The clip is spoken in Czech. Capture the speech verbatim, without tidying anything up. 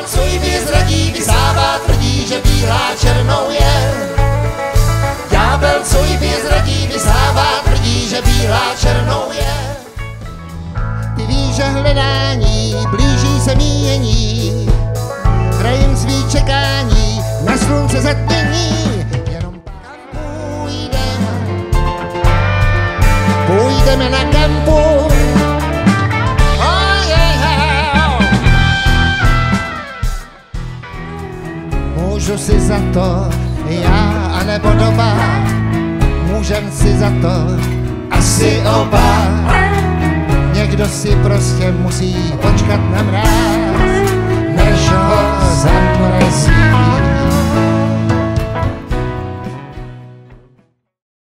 Ďábel, co jí vyzradí, vysává, tvrdí, že bílá černou je. Ďábel, co jí vyzradí, vysává, tvrdí, že bílá černou je. Ty víš, že hledání blíží se míjení, krajem svý čekání na slunce zatmění. Jenom kam půjdeme, půjdeme na kampu. Oh yeah. Můžu si za to já, anebo doba, můžem si za to asi oba. Někdo si prostě musí počkat na mráz, než ho zamrzí.